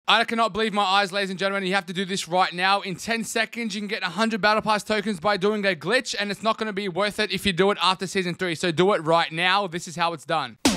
I cannot believe my eyes, ladies and gentlemen. You have to do this right now. In 10 seconds, you can get 100 Battle Pass tokens by doing a glitch, and it's not going to be worth it if you do it after Season 3. So do it right now. This is how it's done.